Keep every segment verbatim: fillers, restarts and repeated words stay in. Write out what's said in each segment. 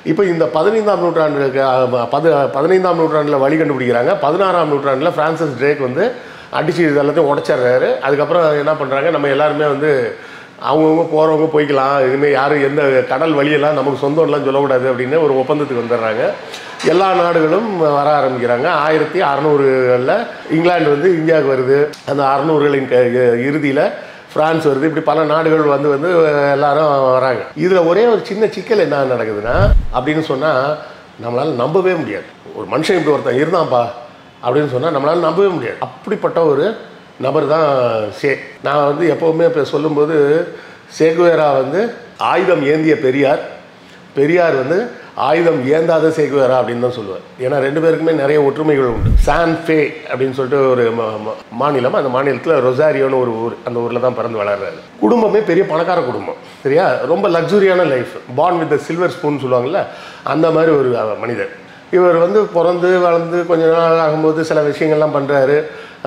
இப்போ இந்த பதினைந்தாம் நூற்றாண்டுக்கு பது பதினைந்தாம் நூற்றாண்டில் வழி கண்டுபிடிக்கிறாங்க. பதினாறாம் நூற்றாண்டில் ஃப்ரான்சிஸ் ட்ரேக் வந்து அடிச்சு இது எல்லாத்தையும் உடச்சிட்றாரு. அதுக்கப்புறம் என்ன பண்ணுறாங்க, நம்ம எல்லாருமே வந்து அவங்கவுங்க போகிறவங்க போய்க்கலாம், இதுமாதிரி யாரும் எந்த கடல் வழியெல்லாம் நமக்கு சொந்தம்லாம் சொல்லக்கூடாது அப்படின்னு ஒரு ஒப்பந்தத்துக்கு வந்துடுறாங்க. எல்லா நாடுகளும் வர ஆரம்பிக்கிறாங்க. ஆயிரத்தி அறநூறுகளில் இங்கிலாந்து வந்து இந்தியாவுக்கு வருது. அந்த அறநூறுகளின் க இறுதியில் ஃப்ரான்ஸ் வருது. இப்படி பல நாடுகள் வந்து வந்து எல்லாரும் வராங்க. இதில் ஒரே ஒரு சின்ன சிக்கல் என்ன நடக்குதுன்னா, அப்படின்னு சொன்னால் நம்மளால் நம்பவே முடியாது. ஒரு மனுஷன் இப்படி ஒருத்தன் இருந்தான்ப்பா அப்படின்னு சொன்னால் நம்மளால் நம்பவே முடியாது. அப்படிப்பட்ட ஒரு நபர் தான் சே. நான் வந்து எப்போவுமே இப்போ சொல்லும்போது சேகுவேரா வந்து ஆயுதம் ஏந்திய பெரியார், பெரியார் வந்து ஆயுதம் ஏந்தாத சேகுவேரா அப்படின்னு தான் சொல்லுவார். ஏன்னா ரெண்டு பேருக்குமே நிறைய ஒற்றுமைகள் உண்டு. சான் ஃபே அப்படின்னு சொல்லிட்டு ஒரு மாநிலம், அந்த மாநிலத்தில் ரொசாரியோன்னு ஒரு ஊர், அந்த ஊரில் தான் பிறந்து வளர்றாரு. குடும்பமே பெரிய பணக்கார குடும்பம், சரியா, ரொம்ப லக்ஸுரியான life, born with silver spoon சொல்லுவாங்கள்ல, அந்த மாதிரி ஒரு மனிதர். இவர் வந்து பிறந்து வளர்ந்து கொஞ்ச நாள் ஆகும்போது சில விஷயங்கள்லாம் பண்ணுறாரு.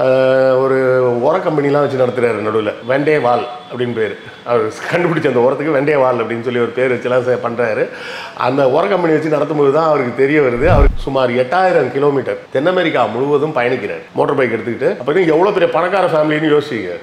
ஒரு உர கம்பெனிலாம் வச்சு நடத்துகிறாரு நடுவில். வெண்டே வால் அப்படின்னு பேர், அவர் கண்டுபிடிச்ச அந்த உரத்துக்கு வெண்டே வால் அப்படின்னு சொல்லி ஒரு பேர் வச்சுலாம் பண்ணுறாரு. அந்த உர கம்பெனி வச்சு நடத்தும்போது தான் அவருக்கு தெரிய வருது, அவர் சுமார் எட்டாயிரம் கிலோமீட்டர் தென் அமெரிக்கா முழுவதும் பயணிக்கிறார் மோட்டர் பைக் எடுத்துக்கிட்டு. அப்போ எவ்வளோ பெரிய பணக்கார ஃபேமிலின்னு யோசிச்சிங்க.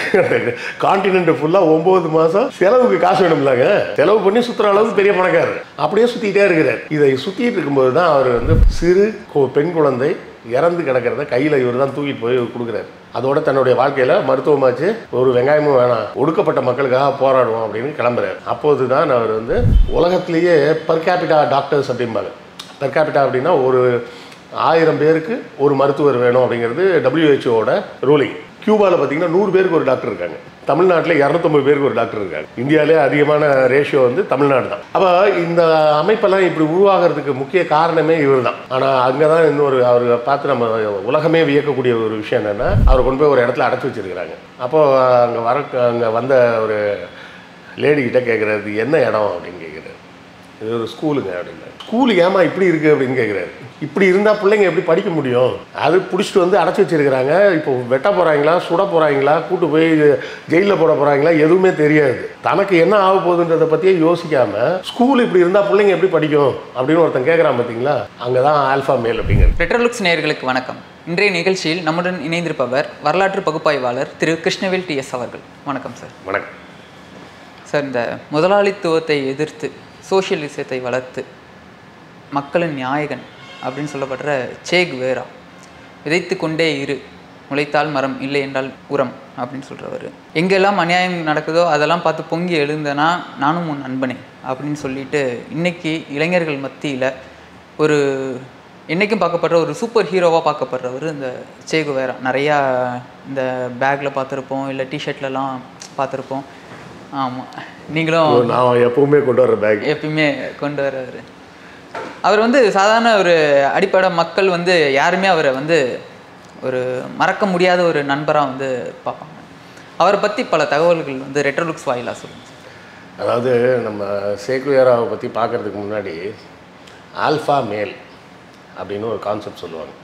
கான்டினென்ட் ஃபுல்லாக ஒம்பது மாதம் செலவுக்கு காசு வேணும்லாங்க, செலவு பண்ணி சுற்றுற அளவுக்கு பெரிய பணக்காரர். அப்படியே சுற்றிக்கிட்டே இருக்கிறார். இதை சுற்றிட்டு இருக்கும்போது தான் அவர் வந்து சிறு பெண் குழந்தை இறந்து கிடக்கிறத கையில் இவர் தான் தூக்கிட்டு போய் கொடுக்குறாரு. அதோட தன்னுடைய வாழ்க்கையில் மருத்துவமாச்சு, ஒரு வெங்காயமும் வேணாம், ஒடுக்கப்பட்ட மக்களுக்காக போராடுவோம் அப்படின்னு கிளம்புறாரு. அப்போது தான் அவர் வந்து உலகத்திலேயே பர் கேபிட்டா டாக்டர்ஸ் அப்படிம்பாங்க. பர் கேபிட்டா அப்படின்னா ஒரு ஆயிரம் பேருக்கு ஒரு மருத்துவர் வேணும் அப்படிங்கிறது டபிள்யூஹெச்ஓட ரூலிங். கியூபாவில் பார்த்தீங்கன்னா நூறு பேருக்கு ஒரு டாக்டர் இருக்காங்க. தமிழ்நாட்டில் இரநூத்தொம்பது பேருக்கு ஒரு டாக்டர் இருக்காங்க. இந்தியாவிலே அதிகமான ரேஷியோ வந்து தமிழ்நாடு தான். அப்போ இந்த அமைப்பெல்லாம் இப்படி உருவாகிறதுக்கு முக்கிய காரணமே இவர் தான். ஆனால் அங்கே தான் இன்னொரு அவர் பார்த்து நம்ம உலகமே வியக்கக்கூடிய ஒரு விஷயம் என்னென்னா, அவர் கொண்டு போய் ஒரு இடத்துல அடைச்சி வச்சுருக்கிறாங்க. அப்போது அங்கே வர அங்கே வந்த ஒரு லேடிக்கிட்ட கேட்குறாரு, என்ன இடம் அப்படின்னு கேட்குறாரு. இது ஒரு ஸ்கூலுங்க அப்படின்னு. ஸ்கூலு ஏமா இப்படி இருக்குது அப்படின்னு கேட்குறாரு. இப்படி இருந்தால் பிள்ளைங்க எப்படி படிக்க முடியும்? அது பிடிச்சிட்டு வந்து அடைச்சி வச்சிருக்கிறாங்க. இப்போ வெட்ட போகிறாங்களா, சுட போகிறாங்களா, கூட்டு போய் ஜெயிலில் போட போகிறாங்களா, எதுவுமே தெரியாது. தனக்கு என்ன ஆக போகுதுன்றதை பற்றியே யோசிக்காமல் ஸ்கூல் இப்படி இருந்தால் பிள்ளைங்க எப்படி படிக்கும் அப்படின்னு ஒருத்தன் கேட்குறான் பார்த்தீங்களா, அங்கே தான் ஆல்ஃபா மேல் அப்படிங்கிறது. ரெட்ரோலுக்ஸ் நேயர்களுக்கு வணக்கம். இன்றைய நிகழ்ச்சியில் நம்முடன் இணைந்திருப்பவர் வரலாற்று பகுப்பாய்வாளர் திரு கிருஷ்ணவேல் டி எஸ் அவர்கள். வணக்கம் சார். வணக்கம் சார். இந்த முதலாளித்துவத்தை எதிர்த்து சோஷியலிசத்தை வளர்த்து மக்களின் நாயகன் அப்படின்னு சொல்லப்படுற சே குவேரா, விதைத்து கொண்டே இரு, முளைத்தால் மரம், இல்லை என்றால் உரம் அப்படின்னு சொல்கிறவர். எங்கெல்லாம் அநியாயம் நடக்குதோ அதெல்லாம் பார்த்து பொங்கி எழுந்தனா நானும் உன் நண்பனே அப்படின்னு சொல்லிட்டு இன்றைக்கி இளைஞர்கள் மத்தியில் ஒரு என்றைக்கும் பார்க்கப்படுற ஒரு சூப்பர் ஹீரோவாக பார்க்கப்படுறவர் இந்த சே குவேரா. நிறையா இந்த பேக்கில் பார்த்துருப்போம், இல்லை டிஷர்ட்லலாம் பார்த்துருப்போம். ஆமாம், நீங்களும் நான் எப்பவுமே கொண்டு வர பேக் எப்பயுமே கொண்டு வர்றவர். அவர் வந்து சாதாரண ஒரு அடிப்படை மக்கள் வந்து யாருமே அவரை வந்து ஒரு மறக்க முடியாத ஒரு நண்பராக வந்து பார்ப்பாங்க. அவரை பற்றி பல தகவல்கள் வந்து ரெட்ரோலுக்ஸ் வாயிலாக சொல்லுங்கள். அதாவது நம்ம சே குவேராவை பற்றி பார்க்குறதுக்கு முன்னாடி ஆல்ஃபா மேல் அப்படின்னு ஒரு கான்செப்ட் சொல்லுவாங்க.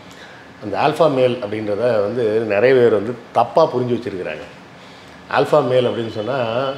அந்த ஆல்ஃபா மேல் அப்படின்றத வந்து நிறைய பேர் வந்து தப்பாக புரிஞ்சு வச்சுருக்கிறாங்க. ஆல்ஃபா மேல் அப்படின்னு சொன்னால்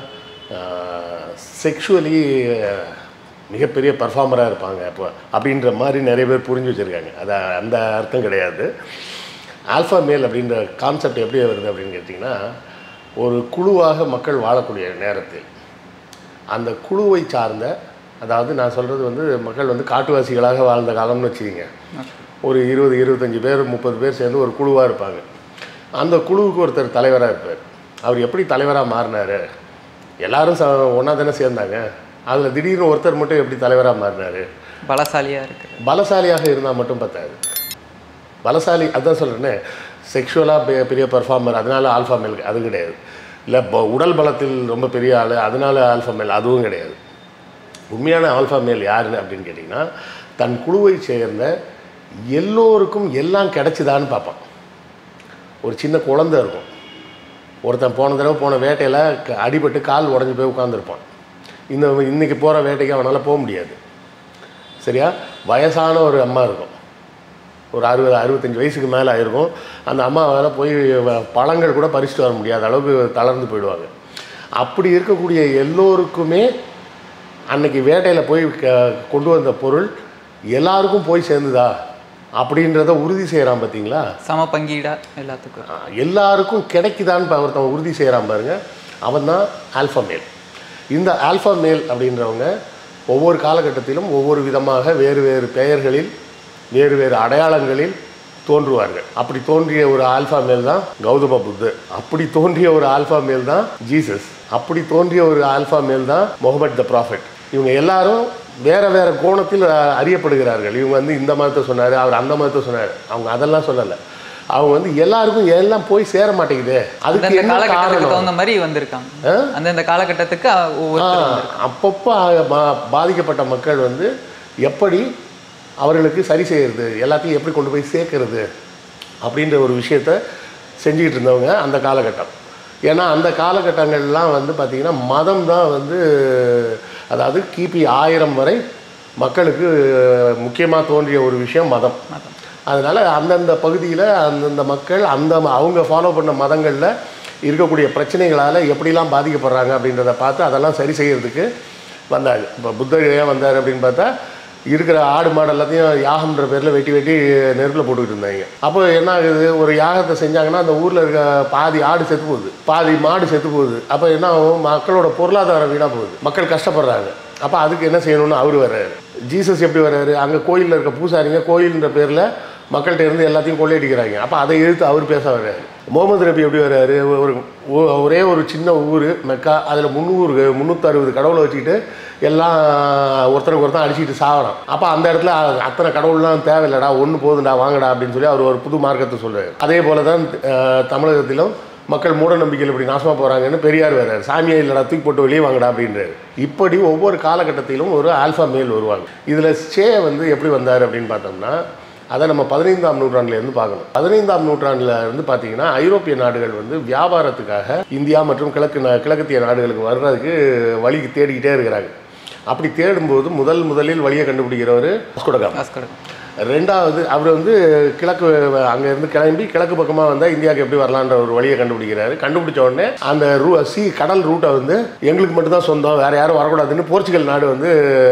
செக்ஷுவலி மிகப்பெரிய பர்ஃபார்மராக இருப்பாங்க அப்போ அப்படின்ற மாதிரி நிறைய பேர் புரிஞ்சு வச்சுருக்காங்க. அது அந்த அர்த்தம் கிடையாது. ஆல்ஃபா மேல் அப்படின்ற கான்செப்ட் எப்படி வருது அப்படின்னு கேட்டிங்கன்னா, ஒரு குழுவாக மக்கள் வாழக்கூடிய நேரத்தில் அந்த குழுவை சார்ந்த, அதாவது நான் சொல்கிறது வந்து மக்கள் வந்து காட்டுவாசிகளாக வாழ்ந்த காலம்னு வச்சுக்கிங்க. ஒரு இருபது இருபத்தஞ்சி பேர் முப்பது பேர் சேர்ந்து ஒரு குழுவாக இருப்பாங்க. அந்த குழுவுக்கு ஒருத்தர் தலைவராக இருப்பார். அவர் எப்படி தலைவராக மாறினார்? எல்லோரும் ச ஒன்றா தானே சேர்ந்தாங்க. அதில் திடீர்னு ஒருத்தர் மட்டும் எப்படி தலைவராக மாறினார்? பலசாலியாக இருக்கு. பலசாலியாக இருந்தால் மட்டும் பத்தாது. பலசாலி அதுதான் சொல்கிறேன்னே, செக்ஷுவலாக பெரிய பர்ஃபார்மர் அதனால் ஆல்ஃபா மேல் அது கிடையாது. இல்லை உடல் பலத்தில் ரொம்ப பெரிய ஆள் அதனால் ஆல்ஃபா மேல் அதுவும் கிடையாது. உண்மையான ஆல்ஃபா மேல் யாருன்னு அப்படின்னு கேட்டிங்கன்னா, தன் குழுவை சேர்ந்த எல்லோருக்கும் எல்லாம் கிடைச்சிதான்னு பார்ப்பான். ஒரு சின்ன குழந்தை இருக்கும், ஒருத்தன் போன தடவை போன வேட்டையில் அடிபட்டு கால் உடஞ்சி போய் உட்காந்துருப்பான். இந்த இன்றைக்கி போகிற வேட்டைக்கு அவனால் போக முடியாது, சரியா? வயசான ஒரு அம்மா இருக்கும், ஒரு அறுபது அறுபத்தஞ்சி வயசுக்கு மேலே ஆகிருக்கும். அந்த அம்மாவால் போய் பழங்கள் கூட பறிச்சுட்டு வர முடியாத அளவுக்கு தளர்ந்து போயிடுவாங்க. அப்படி இருக்கக்கூடிய எல்லோருக்குமே அன்னைக்கு வேட்டையில் போய் கொண்டு வந்த பொருள் எல்லாருக்கும் போய் சேர்ந்துதா அப்படின்றத உறுதி செய்கிறான் பார்த்தீங்களா? சம பங்கீடா எல்லாத்துக்கும் எல்லாருக்கும் கிடைக்குதான்னு ஒருத்தன் உறுதி செய்கிறான் பாருங்க, அவன் தான் ஆல்ஃபா மேல். இந்த ஆல்ஃபா மேல் அப்படின்றவங்க ஒவ்வொரு காலகட்டத்திலும் ஒவ்வொரு விதமாக வேறு வேறு பெயர்களில் வேறு வேறு அடையாளங்களில் தோன்றுவார்கள். அப்படி தோன்றிய ஒரு ஆல்ஃபா மேல் தான் கௌதம புத்தர். அப்படி தோன்றிய ஒரு ஆல்ஃபா மேல் தான் ஜீசஸ். அப்படி தோன்றிய ஒரு ஆல்ஃபா மேல் தான் முகமது த ப்ராஃபெட். இவங்க எல்லாரும் வேற வேற கோணத்தில் அறியப்படுகிறார்கள். இவங்க வந்து இந்த மதத்தை சொன்னார், அவர் அந்த மதத்தை சொன்னார், அவங்க அதெல்லாம் சொல்லலை. அவங்க வந்து எல்லாருக்கும் எல்லாம் போய் சேர மாட்டேங்குது. அதுக்கு என்ன காரணம்? தகுந்த மாதிரி வந்திருக்காங்க அந்தந்த காலகட்டத்துக்கு. அப்பப்போ பாதிக்கப்பட்ட மக்கள் வந்து எப்படி அவர்களுக்கு சரி செய்கிறது, எல்லாத்தையும் எப்படி கொண்டு போய் சேர்க்கறது அப்படின்ற ஒரு விஷயத்த செஞ்சுக்கிட்டு இருந்தவங்க அந்த காலகட்டம். ஏன்னா அந்த காலகட்டங்கள்லாம் வந்து பார்த்திங்கன்னா மதம் தான் வந்து, அதாவது கிபி ஆயிரம் வரை மக்களுக்கு முக்கியமாக தோன்றிய ஒரு விஷயம் மதம். அதனால் அந்தந்த பகுதியில் அந்தந்த மக்கள் அந்த அவங்க ஃபாலோ பண்ண மதங்களில் இருக்கக்கூடிய பிரச்சனைகளால் எப்படிலாம் பாதிக்கப்படுறாங்க அப்படின்றத பார்த்து அதெல்லாம் சரி செய்கிறதுக்கு வந்தாங்க. இப்போ புத்தர் ஏன் வந்தார் அப்படின்னு பார்த்தா, இருக்கிற ஆடு மாடு எல்லாத்தையும் யாகம்ன்ற பேரில் வெட்டி வெட்டி நெருப்பில் போட்டுக்கிட்டு இருந்தாங்க. அப்போ என்ன ஆகுது, ஒரு யாகத்தை செஞ்சாங்கன்னா அந்த ஊரில் இருக்க பாதி ஆடு செத்து போகுது, பாதி மாடு செத்து போகுது. அப்போ என்ன ஆகும், மக்களோட பொருளாதாரம் வீணாக போகுது, மக்கள் கஷ்டப்படுறாங்க. அப்போ அதுக்கு என்ன செய்யணும்னு அவர் வர்றாரு. ஜீசஸ் எப்படி வர்றாரு, அங்கே கோயிலில் இருக்க பூசாரிங்க கோயில்ன்ற பேரில் மக்கள்கிட்ட இருந்து எல்லாத்தையும் கொள்ளையடிக்கிறாங்க. அப்போ அதை எதிர்த்து அவர் பேச வர்றாரு. முகமது நபி எப்படி வர்றாரு, ஒரு ஒரே ஒரு சின்ன ஊர் மெக்கா, அதில் முந்நூறு முந்நூற்றி அறுபது கடவுளை வச்சுக்கிட்டு எல்லாம் ஒருத்தருக்கு ஒருத்தன் அடிச்சுக்கிட்டு சாகலாம். அப்போ அந்த இடத்துல அத்தனை கடவுள்லாம் தேவையில்லடா, ஒன்று போதுண்டா வாங்கடா அப்படின்னு சொல்லி அவர் ஒரு புது மார்க்கத்தை சொல்கிறார். அதே போல் தான் தமிழகத்திலும் மக்கள் மூட நம்பிக்கையில் இப்படி நாசமாக போகிறாங்கன்னு பெரியார் வர்றாரு. சாமியை இல்லைடா, தூக்கி போட்டு வெளியே வாங்கடா அப்படின்றாரு. இப்படி ஒவ்வொரு காலகட்டத்திலும் ஒரு ஆல்ஃபா மேல் வருவாங்க. இதில் சே வந்து எப்படி வந்தார் அப்படின்னு பார்த்தோம்னா, அதை நம்ம பதினைந்தாம் நூற்றாண்டுலேருந்து பார்க்கணும். பதினைந்தாம் நூற்றாண்டில் இருந்து பார்த்தீங்கன்னா ஐரோப்பிய நாடுகள் வந்து வியாபாரத்துக்காக இந்தியா மற்றும் கிழக்கு கிழக்கத்திய நாடுகளுக்கு வர்றதுக்கு வழி தேடிக்கிட்டே இருக்கிறாங்க. அப்படி தேடும்போது முதல் முதலில் வழியை கண்டுபிடிக்கிறவர் வாஸ்கோ ட காமா. ரெண்டாவது அவர் வந்து கிழக்கு அங்கேருந்து கிளம்பி கிழக்கு பக்கமாக வந்தால் இந்தியாவுக்கு எப்படி வரலான்ற ஒரு வழியை கண்டுபிடிக்கிறாரு. கண்டுபிடிச்ச உடனே அந்த ரூ சி கடல் ரூட்டை வந்து எங்களுக்கு மட்டும்தான் சொந்தம், வேறு யாரும் வரக்கூடாதுன்னு போர்ச்சுகல் நாடு வந்து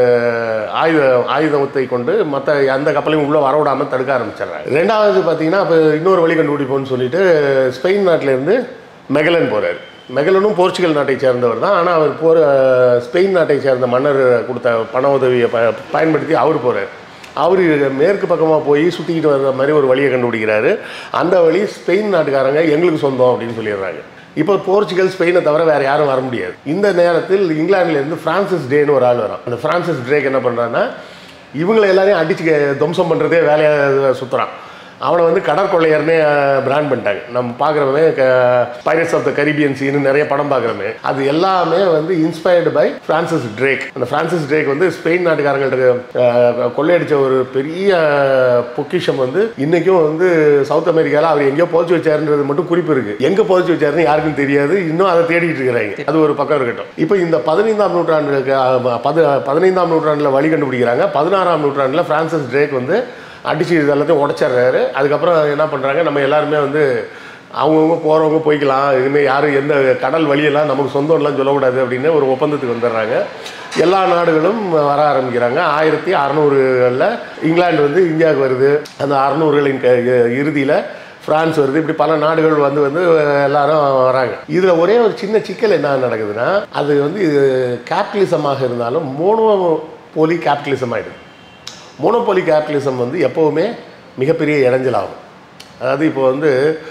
ஆயுத ஆயுதத்தை கொண்டு மற்ற எந்த கப்பலையும் உள்ளே வரவிடாமல் தடுக்க ஆரம்பிச்சிடுறாங்க. ரெண்டாவது பார்த்தீங்கன்னா அப்போ இன்னொரு வழி கண்டுபிடிப்போம்னு சொல்லிட்டு ஸ்பெயின் நாட்டிலேருந்து மெகலன் போகிறார். மெகலனும் போர்ச்சுகல் நாட்டை சேர்ந்தவர் தான், ஆனால் அவர் போகிற ஸ்பெயின் நாட்டை சேர்ந்த மன்னர் கொடுத்த பண உதவியை ப பயன்படுத்தி அவர் போகிறார். அவர் மேற்கு பக்கமாக போய் சுற்றிக்கிட்டு வர்ற மாதிரி ஒரு வழியை கண்டுபிடிக்கிறாரு. அந்த வழி ஸ்பெயின் நாட்டுக்காரங்க எங்களுக்கு சொந்தம் அப்படின்னு சொல்லிடுறாங்க. இப்போ போர்ச்சுகல் ஸ்பெயினை தவிர வேறு யாரும் வர முடியாது. இந்த நேரத்தில் இங்கிலாந்துலேருந்து ஃப்ரான்சிஸ் டேன்னு ஒரு ஆள் வரான். அந்த ஃப்ரான்சிஸ் ட்ரேக் என்ன பண்ணுறான்னா, இவங்களை எல்லாரையும் அடிச்சு துவம்சம் பண்ணுறதே வேலையாக சுற்றுறான். அவனை வந்து கடற்கொள்ளையர்னே பிராண்ட் பண்ணிட்டாங்க. நம்ம பார்க்குறவங்க pirates of the Caribbean scene நிறைய படம் பார்க்குறோமே, அது எல்லாமே வந்து இன்ஸ்பயர்டு பை ஃப்ரான்சிஸ் ட்ரேக். அந்த ஃப்ரான்சிஸ் ட்ரேக் வந்து ஸ்பெயின் நாட்டுக்காரங்கள்ட்ட கொள்ளையடிச்ச ஒரு பெரிய பொக்கிஷம் வந்து இன்றைக்கும் வந்து சவுத் அமெரிக்காவில் அவர் எங்கேயோ புதைச்சி வச்சாருன்றது மட்டும் குறிப்பு இருக்குது. எங்கே புதைச்சி வச்சாருன்னு யாருக்கும் தெரியாது, இன்னும் அதை தேடிட்டு இருக்கிறாங்க. அது ஒரு பக்கம் இருக்கட்டும். இப்போ இந்த பதினைந்தாம் நூற்றாண்டுக்கு பது பதினைந்தாம் நூற்றாண்டில் வழி கண்டுபிடிக்கிறாங்க. பதினாறாம் நூற்றாண்டில் ஃப்ரான்சிஸ் ட்ரேக் வந்து அடிச்சு இது எல்லாத்தையும் உடச்சிட்றாரு. அதுக்கப்புறம் என்ன பண்ணுறாங்க, நம்ம எல்லாருமே வந்து அவங்கவுங்க போகிறவங்க போய்க்கலாம், இனிமேல் யாரும் எந்த கடல் வழியெல்லாம் நமக்கு சொந்தம்லாம் சொல்லக்கூடாது அப்படின்னு ஒரு ஒப்பந்தத்துக்கு வந்துடுறாங்க. எல்லா நாடுகளும் வர ஆரம்பிக்கிறாங்க. ஆயிரத்தி அறநூறுகளில் இங்கிலாந்து வந்து இந்தியாவுக்கு வருது. அந்த அறநூறுகளின் இறுதியில் ஃப்ரான்ஸ் வருது. இப்படி பல நாடுகள் வந்து வந்து எல்லாரும் வராங்க. இதில் ஒரே ஒரு சின்ன சிக்கல் என்ன நடக்குதுன்னா, அது வந்து கேபிட்டலிசமாக இருந்தாலும் மோனோபோலி கேபிட்டலிசம் ஆகிடுது. மோனோபோலி கேபிட்டலிசம் வந்து எப்போவுமே மிகப்பெரிய இடைஞ்சலாகும். அதாவது இப்போ வந்து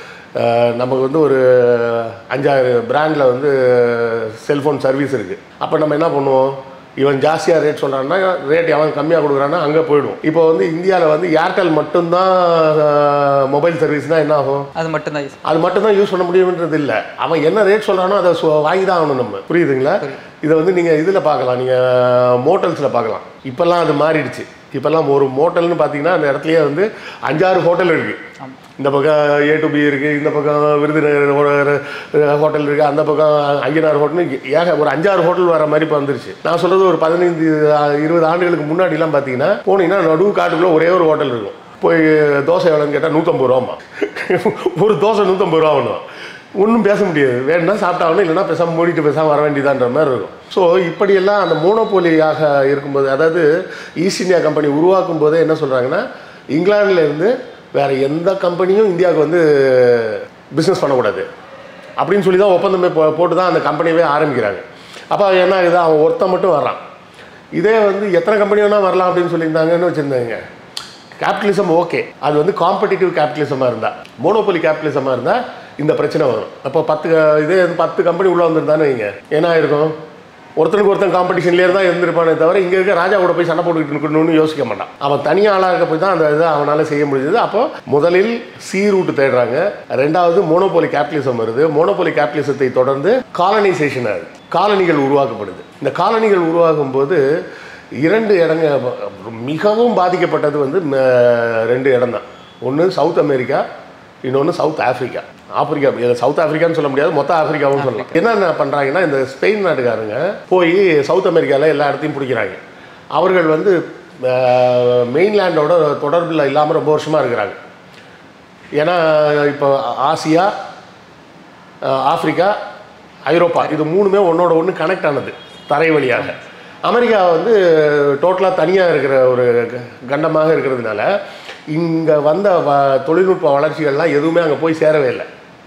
நமக்கு வந்து ஒரு அஞ்சாறு பிராண்டில் வந்து செல்ஃபோன் சர்வீஸ் இருக்குது. அப்போ நம்ம என்ன பண்ணுவோம், இவன் ஜாஸ்தியாக ரேட் சொல்கிறான்னா ரேட் அவன் கம்மியாக கொடுக்குறான்னா அங்கே போயிடும். இப்போ வந்து இந்தியாவில் வந்து ஏர்டெல் மட்டும்தான் மொபைல் சர்வீஸ்னால் என்ன ஆகும், அது மட்டும்தான் அது மட்டும்தான் யூஸ் பண்ண முடியுன்றது இல்லை. அவன் என்ன ரேட் சொல்கிறானோ அதை வாங்கி தான் ஆகணும் நம்ம. புரியுதுங்களா? இதை வந்து நீங்கள் இதில் பார்க்கலாம், நீங்கள் மோட்டல்ஸில் பார்க்கலாம். இப்போல்லாம் அது மாறிடுச்சு. இப்போல்லாம் ஒரு மோட்டல்னு பார்த்தீங்கன்னா அந்த இடத்துலையே வந்து அஞ்சாறு ஹோட்டல் இருக்குது. இந்த பக்கம் ஏ டு பி இருக்குது, இந்த பக்கம் விருதுநகர் ஹோட்டல் இருக்குது, அந்த பக்கம் ஐயனார் ஹோட்டல்னு ஏக ஒரு அஞ்சாறு ஹோட்டல் வர மாதிரி இப்போ வந்துருச்சு. நான் சொல்கிறது ஒரு பதினைந்து இருபது ஆண்டுகளுக்கு முன்னாடிலாம் பார்த்தீங்கன்னா போனீங்கன்னா நடுவு காட்டுக்குள்ளே ஒரே ஒரு ஹோட்டல் இருக்கும். போய் தோசை எவ்வளோன்னு கேட்டால் நூற்றம்பது ரூபாம்மா. ஒரு தோசை நூற்றம்பது ரூபா ஒன்று. ஒன்றும் பேச முடியாது. வேணும்னா சாப்பிட்டாகணும், இல்லைன்னா பேசாமல் மூடிட்டு பேசாமல் வர வேண்டியதான்ற மாதிரி இருக்கும். ஸோ இப்படியெல்லாம் அந்த மோனோபோலியாக இருக்கும்போது, அதாவது ஈஸ்ட் இந்தியா கம்பெனி உருவாக்கும் போதே என்ன சொல்கிறாங்கன்னா, இங்கிலாந்துலேருந்து வேறு எந்த கம்பெனியும் இந்தியாவுக்கு வந்து பிஸ்னஸ் பண்ணக்கூடாது அப்படின்னு சொல்லி தான் ஒப்பந்தமே போ போட்டு தான் அந்த கம்பெனியவே ஆரம்பிக்கிறாங்க. அப்போ என்ன ஆகுது, அவன் ஒருத்தன் மட்டும் வர்றான். இதே வந்து எத்தனை கம்பெனி வேணால் வரலாம் அப்படின்னு சொல்லியிருந்தாங்கன்னு வச்சுருந்தாங்க. கேபிட்டலிசம் ஓகே, அது வந்து காம்படிட்டிவ் கேபிட்டலிசமாக இருந்தால், மோனோபோலி கேபிட்டலிசமாக இருந்தால் இந்த பிரச்சனை வரும். அப்போ பத்து இதே பத்து கம்பெனி உள்ளே வந்துருந்தானே வைங்க, என்ன ஆயிருக்கும், ஒருத்தனுக்கு ஒருத்தன் காம்படிஷன்லேயே தான் இருந்திருப்பானே தவிர இங்கே இருக்க ராஜா கூட போய் சண்டை போட்டுக்கிட்டு இருக்கணும்னு யோசிக்க மாட்டான். அவன் தனியாக ஆளாக இருக்க போய் தான் அந்த இதை அவனால் செய்ய முடியுது. அப்போ முதலில் சி ரூட்டு தேடுறாங்க, ரெண்டாவது மோனோபோலி கேபிட்டலிசம் வருது. மோனோபோலி கேபிட்டலிசத்தை தொடர்ந்து காலனைசேஷன் ஆகுது, காலனிகள் உருவாக்கப்படுது. இந்த காலனிகள் உருவாகும் போது இரண்டு இடங்க மிகவும் பாதிக்கப்பட்டது வந்து ரெண்டு இடம் தான். ஒன்று சவுத் அமெரிக்கா, இன்னொன்று சவுத் ஆஃப்ரிக்கா. ஆப்பிரிக்கா சவுத் ஆஃப்ரிக்கான்னு சொல்ல முடியாது, மொத்த ஆஃப்ரிக்காவும் சொல்லலாம். என்னென்ன பண்ணுறாங்கன்னா, இந்த ஸ்பெயின் நாட்டுக்காரங்க போய் சவுத் அமெரிக்காவில் எல்லா இடத்தையும் பிடிக்கிறாங்க. அவர்கள் வந்து மெயின்லேண்டோட தொடர்பில் இல்லாமல் ரொம்ப வருஷமாக இருக்கிறாங்க. ஏன்னா இப்போ ஆசியா, ஆஃப்ரிக்கா, ஐரோப்பா இது மூணுமே ஒன்றோட ஒன்று கனெக்ட் ஆனது தரை வழியாக. அமெரிக்கா வந்து டோட்டலாக தனியாக இருக்கிற ஒரு கண்டமாக இருக்கிறதுனால இங்கே வந்த வ தொழில்நுட்ப வளர்ச்சிகள்லாம் எதுவுமே அங்கே போய் சேரவே இல்லை.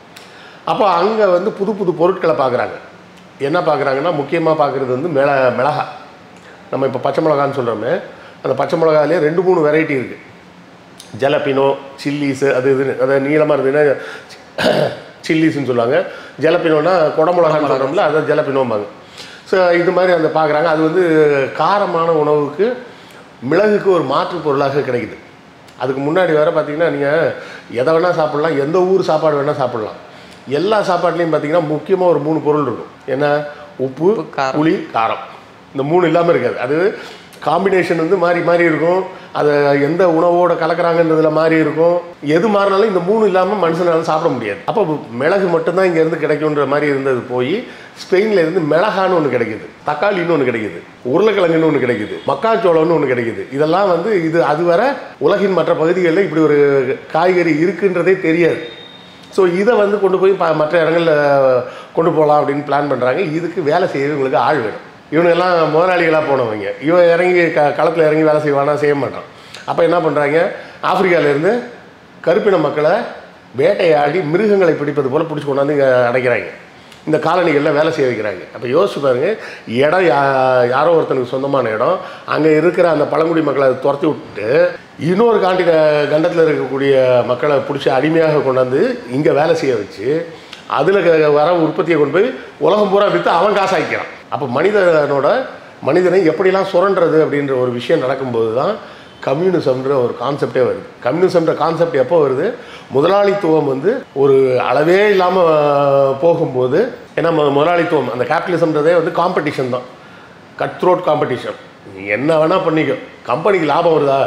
அப்போ அங்கே வந்து புது புது பொருட்களை பார்க்குறாங்க. என்ன பார்க்குறாங்கன்னா, முக்கியமாக பார்க்குறது வந்து மிள மிளகா. நம்ம இப்போ பச்சை மிளகான்னு சொல்கிறோமே, அந்த பச்சை மிளகாலே ரெண்டு மூணு வெரைட்டி இருக்குது. ஜலப்பினோ, சில்லிஸு, அது இதுன்னு, அது நீளமாக இருந்ததுன்னா சில்லிஸ்ன்னு சொல்லுவாங்க. ஜலப்பினோன்னா குடமிளகான்னு சொல்கிறோம்ல, அதை ஜலப்பினோம்பாங்க. ஸோ இது மாதிரி அந்த பார்க்குறாங்க. அது வந்து காரமான உணவுக்கு மிளகுக்கு ஒரு மாற்று பொருளாக கிடைக்குது. அதுக்கு முன்னாடி வர பார்த்திங்கன்னா, நீங்கள் எதை வேணால் சாப்பிட்லாம், எந்த ஊர் சாப்பாடு வேணால் சாப்பிட்லாம். எல்லா சாப்பாட்லேயும் பார்த்திங்கன்னா முக்கியமாக ஒரு மூணு பொருள் இருக்கும். என்ன, உப்பு, புளி, காரம். இந்த மூணு இல்லாமல் இருக்காது. அது காம்பினேஷன் வந்து மாறி மாறி இருக்கும். அதை எந்த உணவோடு கலக்கிறாங்கன்றதுல மாறி இருக்கும். எது மாறினாலும் இந்த மூணு இல்லாமல் மனுஷனால சாப்பிட முடியாது. அப்போ மிளகு மட்டும்தான் இங்கேருந்து கிடைக்குன்ற மாதிரி இருந்தது போய் ஸ்பெயினில் இருந்து மிளகான்னு ஒன்று கிடைக்குது, தக்காளின்னு ஒன்று கிடைக்குது, உருளைக்கிழங்குன்னு ஒன்று கிடைக்குது, மக்காச்சோளம்னு ஒன்று கிடைக்குது. இதெல்லாம் வந்து இது அதுவரை உலகின் மற்ற பகுதிகளில் இப்படி ஒரு காய்கறி இருக்குன்றதே தெரியாது. ஸோ இதை வந்து கொண்டு போய் ப மற்ற இடங்களில் கொண்டு போகலாம் அப்படின்னு பிளான் பண்ணுறாங்க. இதுக்கு வேலை செய்யறவங்களுக்கு ஆள் வேணும். இவனுங்கெல்லாம் முதலாளிகளாக போனவங்க. இவன் இறங்கி க களத்தில் இறங்கி வேலை செய்வானா, செய்ய மாட்டான். அப்போ என்ன பண்ணுறாங்க, ஆப்பிரிக்காவிலேருந்து கருப்பின மக்களை வேட்டையாடி மிருகங்களை பிடிப்பது போல் பிடிச்சி கொண்டாந்து இங்கே அடைக்கிறாங்க. இந்த காலனிகளில் வேலை செய்ய வைக்கிறாங்க. அப்போ யோசிச்சு பாருங்க, இடம் யா யாரோ ஒருத்தனுக்கு சொந்தமான இடம், அங்கே இருக்கிற அந்த பழங்குடி மக்களை துரத்தி விட்டு இன்னொரு காண்டி கண்டத்தில் இருக்கக்கூடிய மக்களை பிடிச்சி அடிமையாக கொண்டாந்து இங்கே வேலை செய்ய வச்சு அதில் வர உற்பத்தியை கொண்டு போய் உலகம் பூரா விற்று அவன் காசு ஆகிக்கிறான். அப்போ மனிதனோட மனிதனை எப்படிலாம் சுரண்டுறது அப்படின்ற ஒரு விஷயம் நடக்கும்போது தான் கம்யூனிசம்ன்ற ஒரு கான்செப்டே வருது. கம்யூனிசம்ன்ற கான்செப்ட் எப்போ வருது, முதலாளித்துவம் வந்து ஒரு அளவே இல்லாமல் போகும்போது. ஏன்னா முதலாளித்துவம், அந்த கேபிட்டலிசம்ன்றதே வந்து காம்படிஷன் தான், கட் த்ரோட் காம்படிஷன். நீ என்ன வேணால் பண்ணிக்கோ, கம்பெனிக்கு லாபம் வருதா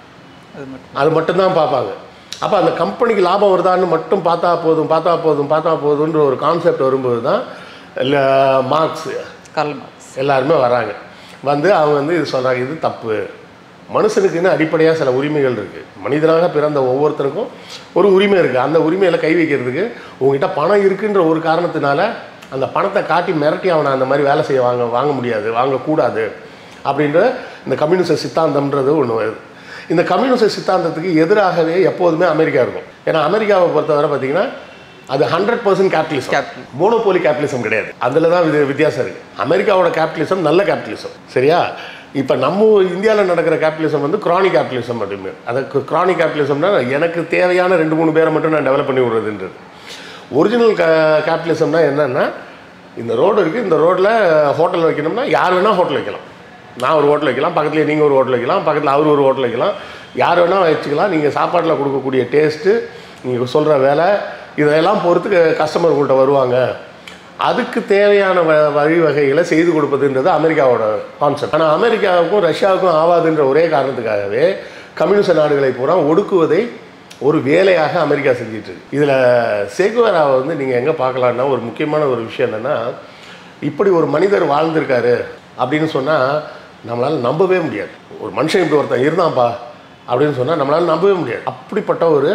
அது மட்டும்தான் பார்ப்பாங்க. அப்போ அந்த கம்பெனிக்கு லாபம் வருதான்னு மட்டும் பார்த்தா போதும் பார்த்தா போதும் பார்த்தா போதுன்ற ஒரு கான்செப்ட் வரும்போது தான் இல்லை மார்க்ஸ், கார்ல் மார்க்ஸ் எல்லாருமே வராங்க. வந்து அவங்க வந்து இது சொல்கிறாங்க, இது தப்பு. மனுஷனுக்குன்னு அடிப்படையாக சில உரிமைகள் இருக்குது. மனிதனாக பிறந்த ஒவ்வொருத்தருக்கும் ஒரு உரிமை இருக்குது. அந்த உரிமையில் கை வைக்கிறதுக்கு உங்ககிட்ட பணம் இருக்குன்ற ஒரு காரணத்தினால அந்த பணத்தை காட்டி மிரட்டி அவனை அந்த மாதிரி வேலை செய்ய வாங்க வாங்க முடியாது, வாங்கக்கூடாது அப்படின்ற இந்த கம்யூனிச சித்தாந்தம்ன்றது ஒன்று வருது. இந்த கம்யூனிச சித்தாந்தத்துக்கு எதிராகவே எப்போதுமே அமெரிக்கா இருக்கும். ஏன்னா அமெரிக்காவை பொறுத்தவரை பார்த்தீங்கன்னா அது hundred percent capitalism, monopoly capitalism கிடையாது. அதில் தான் இது வித்தியாசம் இருக்குது. அமெரிக்காவோட கேபிட்டலிசம் நல்ல கேபிட்டலிசம், சரியா? இப்போ நம்ம இந்தியாவில் நடக்கிற கேபிட்டலிசம் வந்து கிரானிக் கேபிட்டலிசம் மட்டுமே. அதுக்கு கிரானிக் கேபிட்டலிசம்னா எனக்கு தேவையான ரெண்டு மூணு பேரை மட்டும் நான் டெவலப் பண்ணி விடுறதுன்றது. ஒரிஜினல் கே கேபிட்டலிசம்னா என்னென்னா, இந்த ரோடு இருக்குது, இந்த ரோட்டில் ஹோட்டல் வைக்கணும்னா யார் வேணால் ஹோட்டல் வைக்கலாம். நான் ஒரு ஹோட்டல் வைக்கலாம், பக்கத்துலேயே நீங்கள் ஒரு ஹோட்டல் வைக்கலாம், பக்கத்தில் அவர் ஒரு ஹோட்டல் வைக்கலாம், யார் வேணால் வச்சுக்கலாம். நீங்கள் சாப்பாட்டில் கொடுக்கக்கூடிய டேஸ்ட்டு, நீங்கள் சொல்கிற வேலை, இதெல்லாம் பொறுத்து கஸ்டமர் உங்கள்கிட்ட வருவாங்க. அதுக்கு தேவையான வ வழிவகைகளை செய்து கொடுப்பதுன்றது அமெரிக்காவோட கான்செப்ட். ஆனால் அமெரிக்காவுக்கும் ரஷ்யாவுக்கும் ஆகாதுன்ற ஒரே காரணத்துக்காகவே கம்யூனிஸ்ட் நாடுகளை பூரா ஒடுக்குவதை ஒரு வேலையாக அமெரிக்கா செஞ்சிட்ருக்கு. இதில் சேகுவேராவை வந்து நீங்கள் எங்கே பார்க்கலான்னா, ஒரு முக்கியமான ஒரு விஷயம் என்னென்னா, இப்படி ஒரு மனிதர் வாழ்ந்திருக்காரு அப்படின்னு சொன்னால் நம்மளால் நம்பவே முடியாது. ஒரு மனுஷன் இப்படி ஒருத்தன் இருந்தான்ப்பா அப்படின்னு சொன்னால் நம்மளால் நம்பவே முடியாது. அப்படிப்பட்ட ஒரு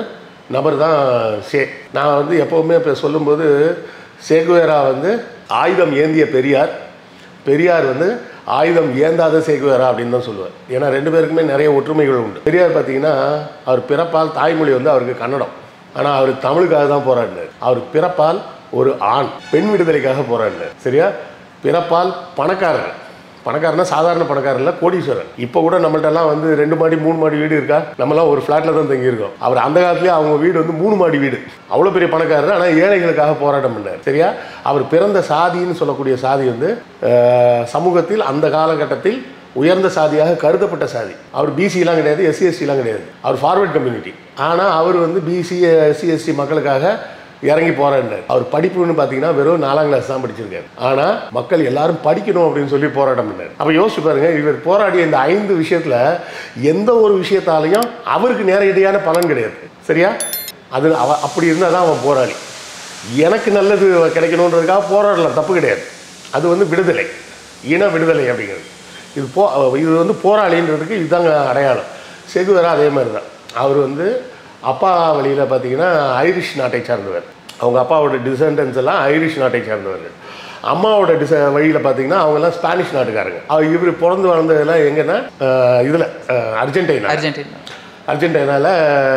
நபர் தான் சே. நான் வந்து எப்போவுமே இப்போ சொல்லும்போது சேகுவேரா வந்து ஆயுதம் ஏந்திய பெரியார், பெரியார் வந்து ஆயுதம் ஏந்தாத சேகுவேரா அப்படின்னு தான் சொல்லுவார். ஏன்னா ரெண்டு பேருக்குமே நிறைய ஒற்றுமைகள் உண்டு. பெரியார் பார்த்தீங்கன்னா அவர் பிறப்பால் தாய்மொழி வந்து அவருக்கு கன்னடம், ஆனால் அவர் தமிழுக்காக தான் போராடினார். அவர் பிறப்பால் ஒரு ஆண், பெண் விடுதலைக்காக போராடினார். சரியா? பிறப்பால் பணக்காரர், பணக்காரனா சாதாரண பணக்காரர் இல்லை, கோடீஸ்வரர். இப்போ கூட நம்மள்ட்டெல்லாம் வந்து ரெண்டு மாடி மூணு மாடி வீடு இருக்கா? நம்மளாம் ஒரு ஃப்ளாட்டில் தான் தங்கியிருக்கோம். அவர் அந்த காலத்துலேயே அவங்க வீடு வந்து மூணு மாடி வீடு, அவ்வளோ பெரிய பணக்காரர். ஆனால் ஏழைகளுக்காக போராட்டம் பண்ணார். சரியா? அவர் பிறந்த சாதின்னு சொல்லக்கூடிய சாதி வந்து சமூகத்தில் அந்த காலகட்டத்தில் உயர்ந்த சாதியாக கருதப்பட்ட சாதி. அவர் பிசிலாம் கிடையாது, எஸ்சி எஸ்டிலாம் கிடையாது, அவர் ஃபார்வர்ட் கம்யூனிட்டி. ஆனால் அவர் வந்து பிசி எஸ்சி எஸ்டி மக்களுக்காக இறங்கி போராடினார். அவர் படிப்புன்னு பார்த்தீங்கன்னா வெறும் நாலாம் கிளாஸ் தான் படிச்சிருக்காரு. ஆனால் மக்கள் எல்லாரும் படிக்கணும் அப்படின்னு சொல்லி போராட்டம் பண்ணார். அப்போ யோசிச்சு பாருங்க, இவர் போராடிய இந்த ஐந்து விஷயத்தில் எந்த ஒரு விஷயத்தாலையும் அவருக்கு நேரடியான பலன் கிடையாது. சரியா? அது அவ அப்படி இருந்தால் தான் அவன் போராளி. எனக்கு நல்லது கிடைக்கணுன்றதுக்காக போராடலாம், தப்பு கிடையாது. அது வந்து விடுதலை, இன விடுதலை அப்படிங்கிறது. இது போ இது வந்து போராளின்றதுக்கு இதுதாங்க அடையாளம். சேகுவேரா அதே மாதிரி தான். அவர் வந்து அப்பா வழியில் பார்த்தீங்கன்னா ஐரிஷ் நாட்டை சார்ந்தவர். அவங்க அப்பாவோட டிசெண்டன்ஸ் எல்லாம் ஐரிஷ் நாட்டை சார்ந்தவர்கள். அம்மாவோட டிச வழியில் பார்த்தீங்கன்னா அவங்கெல்லாம் ஸ்பானிஷ் நாட்டுக்காரங்க. அவர் இவர் பிறந்து வளர்ந்ததெல்லாம் எங்கன்னா இதில் அர்ஜென்டினா அர்ஜென்டினா அர்ஜென்டினாவில்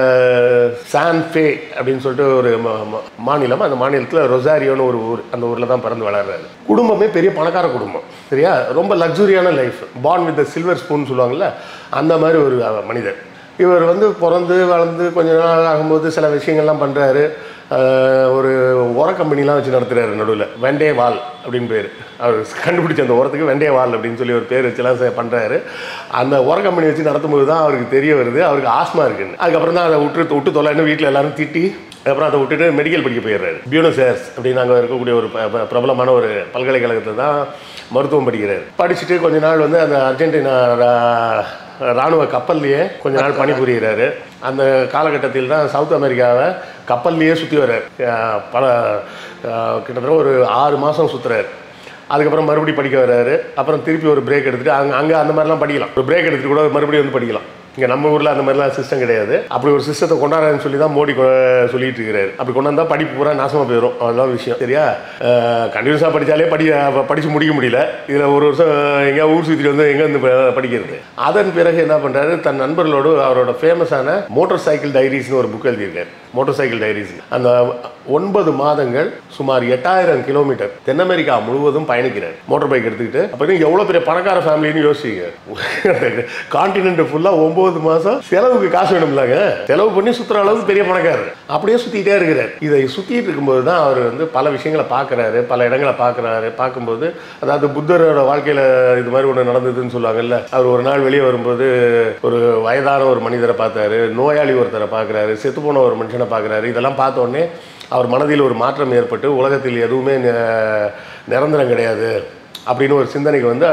சான் ஃபே அப்படின்னு சொல்லிட்டு ஒரு மாநிலம். அந்த மாநிலத்தில் ரொசாரியோன்னு ஒரு ஊர், அந்த ஊரில் தான் பிறந்து வளர்றாரு. குடும்பமே பெரிய பணக்கார குடும்பம். சரியா? ரொம்ப லக்ஸுரியான life, born with silver spoon சொல்லுவாங்கள்ல, அந்த மாதிரி ஒரு மனிதர். இவர் வந்து பிறந்து வளர்ந்து கொஞ்ச நாள் ஆகும்போது சில விஷயங்கள்லாம் பண்ணுறாரு. ஒரு உர கம்பெனிலாம் வச்சு நடத்துகிறாரு நடுவில். வெண்டே வால் அப்படின்னு பேர். அவர் கண்டுபிடிச்ச அந்த உரத்துக்கு வெண்டே வால் அப்படின்னு சொல்லி ஒரு பேர் வச்சுலாம் பண்ணுறாரு. அந்த உர கம்பெனி வச்சு நடத்தும்போது தான் அவருக்கு தெரிய வருது அவருக்கு ஆஸ்மா இருக்குன்னு. அதுக்கப்புறம் தான் அதை விட்டு விட்டு தொலைன்னு வீட்டில் எல்லாரும் திட்டி அப்புறம் அதை விட்டுட்டு மெடிக்கல் படிக்க போயிடுறாரு. பியூனஸ் ஏர்ஸ் அப்படின்னு அங்கே இருக்கக்கூடிய ஒரு பிரபலமான ஒரு பல்கலைக்கழகத்தில் தான் மருத்துவம் படிக்கிறார். படிச்சுட்டு கொஞ்ச நாள் வந்து அந்த அர்ஜென்டினா இராணுவ கப்பல்லையே கொஞ்ச நாள் பணிபுரிகிறாரு. அந்த காலகட்டத்தில் தான் சவுத் அமெரிக்காவை கப்பல்லையே சுற்றி வர்றார். பல கிட்டத்தட்ட ஒரு ஆறு மாதம் சுற்றுறாரு. அதுக்கப்புறம் மறுபடியும் படிக்க வர்றாரு. அப்புறம் திருப்பி ஒரு பிரேக் எடுத்துகிட்டு அங்கே அங்கே அந்த மாதிரிலாம் படிக்கலாம். ஒரு பிரேக் எடுத்துகிட்டு கூட மறுபடியும் வந்து படிக்கலாம். இங்கே நம்ம ஊரில் அந்த மாதிரிலாம் சிஸ்டம் கிடையாது. அப்படி ஒரு சிஸ்டத்தை கொண்டாடுறேன்னு சொல்லி தான் மோடி சொல்லிட்டு இருக்கிறாரு. அப்படி கொண்டாந்தா படிப்பு பூரா நாசமாக போயிடும், அதுதான் விஷயம். சரியா? கண்டினியூஸாக படித்தாலே படி படித்து முடிக்க முடியல. இதில் ஒரு வருஷம் எங்கேயா ஊர் சுற்றிட்டு வந்து எங்கே வந்து படிக்கிறது. அதன் பிறகு என்ன பண்ணுறாரு, தன் நண்பர்களோடு அவரோட ஃபேமஸான மோட்டார் சைக்கிள் டைரிஸ்னு ஒரு புக் எழுதியிருக்காரு. Motorcycle diaries. அந்த ஒன்பது மாதங்கள் சுமார் எட்டாயிரம் கிலோமீட்டர் தென் அமெரிக்கா முழுவதும் பயணிக்கிறார் மோட்டார் பைக் எடுத்துக்கிட்டு. அப்படின்னு எவ்வளோ பெரிய பணக்கார ஃபேமிலின்னு யோசிங்க. கான்டினென்ட் ஃபுல்லாக ஒன்பது மாதம் செலவுக்கு காசு வேணும்லாங்க. செலவு பண்ணி சுற்றுற அளவுக்கு பெரிய பணக்காரர். அப்படியே சுற்றிக்கிட்டே இருக்கிறார். இதை சுற்றிட்டு இருக்கும்போது தான் அவர் வந்து பல விஷயங்களை பார்க்குறாரு, பல இடங்களை பார்க்குறாரு. பார்க்கும்போது அதாவது புத்தரோட வாழ்க்கையில் இது மாதிரி ஒன்று நடந்ததுன்னு சொல்லுவாங்கல்ல. அவர் ஒரு நாள் வெளியே வரும்போது ஒரு வயதான ஒரு மனிதரை பார்த்தாரு, நோயாளி ஒருத்தரை பார்க்குறாரு, செத்து போன ஒரு மனுஷனை பார்க்குறாரு. இதெல்லாம் பார்த்த உடனே அவர் மனதில் ஒரு மாற்றம் ஏற்பட்டு உலகத்தில் எதுவுமே நிரந்தரம் கிடையாது அப்படின்னு ஒரு சிந்தனைக்கு வந்து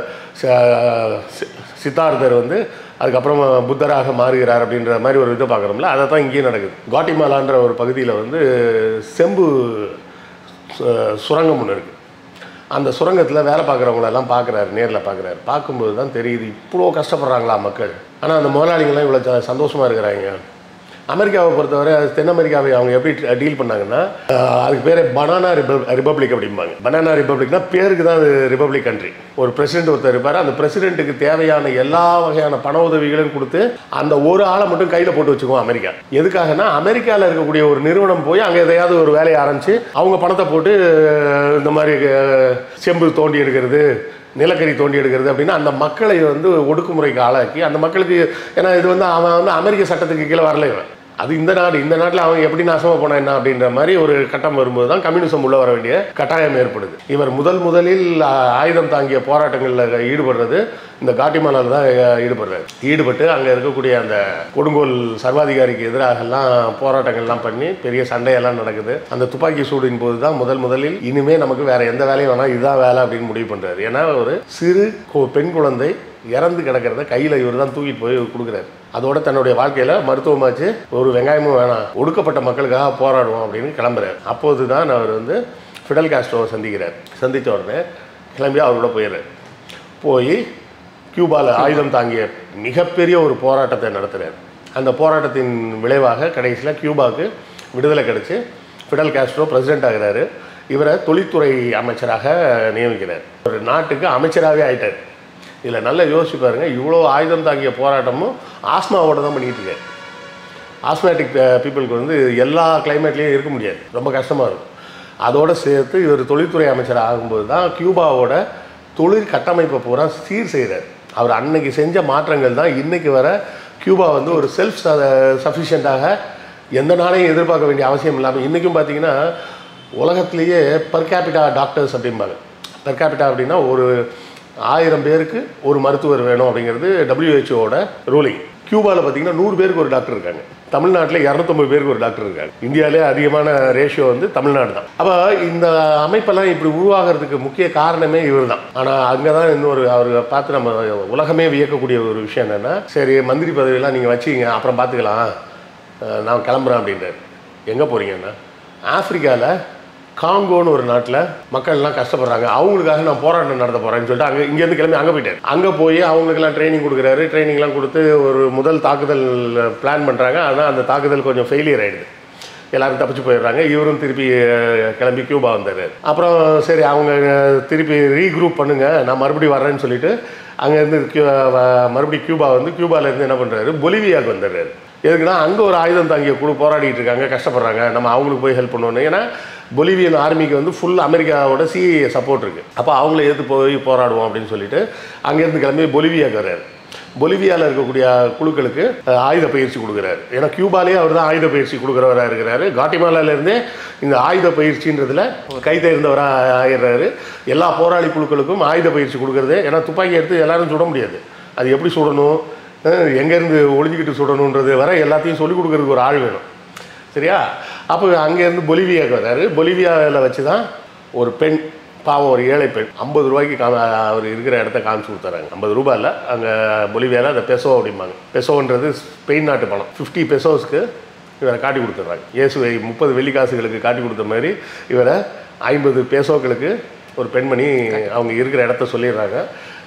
சித்தார்த்தர் வந்து அதுக்கப்புறம் புத்தராக மாறுகிறார் அப்படின்ற மாதிரி ஒரு இதை பார்க்குறோம்ல. அதை தான் இங்கேயும் நடக்குது. குவாட்டிமாலான்ற ஒரு பகுதியில் வந்து செம்பு சுரங்கம் ஒன்று இருக்குது. அந்த சுரங்கத்தில் வேலை பார்க்குறவங்களெல்லாம் பார்க்குறாரு, நேரில் பார்க்குறாரு. பார்க்கும்போது தான் தெரியுது இவ்வளோ கஷ்டப்படுறாங்களா மக்கள். ஆனால் அந்த முதலாளிகள்லாம் இவ்வளோ சந்தோஷமாக இருக்கிறாங்க. அமெரிக்காவை பொறுத்தவரை தென் அமெரிக்காவை அவங்க எப்படி டீல் பண்ணாங்கன்னா, அதுக்கு பேர் பனானா ரிபப்ளிக் அப்படிம்பாங்க. பனானா ரிபப்ளிக்னா பேருக்கு தான் அது ரிபப்ளிக் கண்ட்ரி. ஒரு பிரசிடென்ட் ஒருத்தர் இருப்பார். அந்த பிரசிடென்ட்டுக்கு தேவையான எல்லா வகையான பண உதவிகளும் கொடுத்து அந்த ஒரு ஆளை மட்டும் கையில் போட்டு வச்சுக்குவோம் அமெரிக்கா. எதுக்காகனா, அமெரிக்காவில் இருக்கக்கூடிய ஒரு நிறுவனம் போய் அங்கே எதையாவது ஒரு வேலையை ஆரம்பித்து அவங்க பணத்தை போட்டு இந்த மாதிரி செம்பு தோண்டி எடுக்கிறது, நிலக்கரி தோண்டி எடுக்கிறது அப்படின்னா அந்த மக்களை வந்து ஒடுக்குமுறைக்கு ஆளாக்கி அந்த மக்களுக்கு, ஏன்னா இது வந்து அவன் வந்து அமெரிக்க சட்டத்துக்கு கீழே வரல. இவன் அது இந்த நாடு, இந்த நாட்டில் அவங்க எப்படி நாசமாக போனா என்ன அப்படின்ற மாதிரி ஒரு கட்டம் வரும்போது தான் கம்யூனிசம் உள்ள வர வேண்டிய கட்டாயம் ஏற்படுது. இவர் முதல் முதலில் ஆயுதம் தாங்கிய போராட்டங்களில் ஈடுபடுறது இந்த காட்டிமாலால் தான் ஈடுபடுறாரு. ஈடுபட்டு அங்கே இருக்கக்கூடிய அந்த கொடுங்கோல் சர்வாதிகாரிக்கு எதிராகலாம் போராட்டங்கள்லாம் பண்ணி பெரிய சண்டையெல்லாம் நடக்குது. அந்த துப்பாக்கி சூடின் போது தான் முதல் முதலில் இனிமேல் நமக்கு வேற எந்த வேலையும் வேணாம், இதுதான் வேலை அப்படின்னு முடிவு பண்ணுறாரு. ஏன்னா ஒரு சிறு பெண் குழந்தை இறந்து கிடக்கிறத கையில் இவர் தான் தூக்கிட்டு போய் கொடுக்குறாரு. அதோட தன்னுடைய வாழ்க்கையில் மருத்துவமாச்சு, ஒரு வெங்காயமும் வேணாம், ஒடுக்கப்பட்ட மக்களுக்காக போராடுவோம் அப்படின்னு கிளம்புறாரு. அப்போது தான் அவர் வந்து ஃபிடல் காஸ்ட்ரோவை சந்திக்கிறார். சந்தித்த உடனே கிளம்பி அவரோட போயிடுறாரு. போய் கியூபாவில் ஆயுதம் தாங்கிய மிகப்பெரிய ஒரு போராட்டத்தை நடத்துகிறார். அந்த போராட்டத்தின் விளைவாக கடைசியில் கியூபாவுக்கு விடுதலை கிடச்சி ஃபிடல் காஸ்ட்ரோ பிரசிடென்ட் ஆகிறாரு. இவரை தொழில்துறை அமைச்சராக நியமிக்கிறார். ஒரு நாட்டுக்கு அமைச்சராகவே ஆயிட்டார். இதில் நல்லா யோசிச்சு பாருங்கள், இவ்வளோ ஆயுதம் தாங்கிய போராட்டமும் ஆஸ்மாவோட தான் பண்ணிகிட்டு இருக்காரு. ஆஸ்மேட்டிக் பீப்புளுக்கு வந்து எல்லா கிளைமேட்லேயும் இருக்க முடியாது, ரொம்ப கஷ்டமாக இருக்கும். அதோடு சேர்த்து இவர் தொழில்துறை அமைச்சர் ஆகும்போது தான் கியூபாவோட தொழில் கட்டமைப்பை பூரா சீர் செய்கிறார். அவர் அன்னைக்கு செஞ்ச மாற்றங்கள் தான் இன்றைக்கி வர கியூபா வந்து ஒரு செல்ஃப் சஃபிஷியண்ட்டாக எந்த நாளையும் எதிர்பார்க்க வேண்டிய அவசியம் இல்லாமல் இன்றைக்கும் பார்த்தீங்கன்னா உலகத்திலேயே பர் கேபிட்டா டாக்டர்ஸ் அப்படிம்பாங்க. பர் கேபிட்டா அப்படின்னா ஒரு ஆயிரம் பேருக்கு ஒரு மருத்துவர் வேணும் அப்படிங்கிறது டபிள்யூஹெச்ஓட ரூலிங். கியூபாவில் பார்த்தீங்கன்னா நூறு பேருக்கு ஒரு டாக்டர் இருக்காங்க. தமிழ்நாட்டில் இரநூத்தொம்பது பேருக்கு ஒரு டாக்டர் இருக்காங்க. இந்தியாவிலே அதிகமான ரேஷியோ வந்து தமிழ்நாடு தான். அப்போ இந்த அமைப்பெல்லாம் இப்படி உருவாகிறதுக்கு முக்கிய காரணமே இவர் தான். ஆனால் அங்கே தான் இன்னொரு அவர் பார்த்து நம்ம உலகமே வியக்கக்கூடிய ஒரு விஷயம் என்னென்னா, சரி மந்திரி பதவியெல்லாம் நீங்கள் வச்சிங்க அப்புறம் பார்த்துக்கலாம், நான் கிளம்புறேன் அப்படின்றார். எங்கே போகிறீங்கன்னா ஆஃப்ரிக்காவில் காங்கோன்னு ஒரு நாட்டில் மக்கள்லாம் கஷ்டப்படுறாங்க, அவங்களுக்காக நான் போராட்டம் நடத்த போகிறேன்னு சொல்லிட்டு அங்கே இங்கேருந்து கிளம்பி அங்கே போயிட்டார். அங்கே போய் அவங்களுக்கெல்லாம் ட்ரைனிங் கொடுக்குறாரு. ட்ரைனிங்லாம் கொடுத்து ஒரு முதல் தாக்குதல் பிளான் பண்ணுறாங்க. ஆனால் அந்த தாக்குதல் கொஞ்சம் ஃபெயிலியர் ஆகிடுது. எல்லோரும் தப்பிச்சு போயிடுறாங்க. இவரும் திருப்பி கிளம்பி கியூபா வந்தார். அப்புறம் சரி அவங்க திருப்பி ரீக்ரூப் பண்ணுங்கள், நான் மறுபடியும் வர்றேன்னு சொல்லிட்டு அங்கேருந்து கியூ மறுபடியும் கியூபா வந்து கியூபாவிலேருந்து என்ன பண்ணுறாரு, பொலிவியாவுக்கு வந்துடுறாரு. எதுக்குன்னா அங்கே ஒரு ஆயுதம் தாங்கிய குழு போராடிட்டு இருக்காங்க, கஷ்டப்படுறாங்க, நம்ம அவங்களுக்கு போய் ஹெல்ப் பண்ணுவோன்னு. ஏன்னா பொலிவியன் ஆர்மிக்கு வந்து ஃபுல் அமெரிக்காவோட சிஏஏ சப்போர்ட் இருக்குது. அப்போ அவங்கள எதிர்த்து போய் போராடுவோம் அப்படின்னு சொல்லிட்டு அங்கேருந்து கிளம்பி பொலிவியாவுக்கு வர்றாரு. பொலிவியாவில் இருக்கக்கூடிய குழுக்களுக்கு ஆயுத பயிற்சி கொடுக்குறாரு. ஏன்னா கியூபாலேயே அவர் தான் ஆயுத பயிற்சி கொடுக்குறவராக இருக்கிறாரு. காட்டிமாலாலேருந்தே இந்த ஆயுத பயிற்சின்றதில் கை தேர்ந்தவராக ஆயிடுறாரு. எல்லா போராளி குழுக்களுக்கும் ஆயுத பயிற்சி கொடுக்குறது. ஏன்னா துப்பாக்கி எடுத்து எல்லாரும் சுட முடியாது, அது எப்படி சுடணும், எங்கேருந்து ஒளிஞ்சிக்கிட்டு சுடணுன்றது வர எல்லாத்தையும் சொல்லிக் கொடுக்குறதுக்கு ஒரு ஆள் வேணும், சரியா? அப்போ அங்கேருந்து பொலிவியாவுக்கு வர்றாரு. பொலிவியாவில் வச்சு தான் ஒரு பெண், பாவம் ஒரு ஏழை பெண், ஐம்பது ரூபாய்க்கு கா அவர் இருக்கிற இடத்த காமிச்சு கொடுத்துறாங்க. ஐம்பது ரூபாயில் அங்கே பொலிவியாவில் அந்த பெசோ அப்படிம்பாங்க. பெசோன்றது ஸ்பெயின் நாட்டு பணம். ஃபிஃப்டி பெசோஸ்க்கு இவரை காட்டி கொடுத்துட்றாங்க. இயேசுவை முப்பது வெள்ளிக்காசுகளுக்கு காட்டி கொடுத்த மாதிரி இவரை ஐம்பது பெசோக்களுக்கு ஒரு பெண்மணி அவங்க இருக்கிற இடத்த சொல்லிடுறாங்க.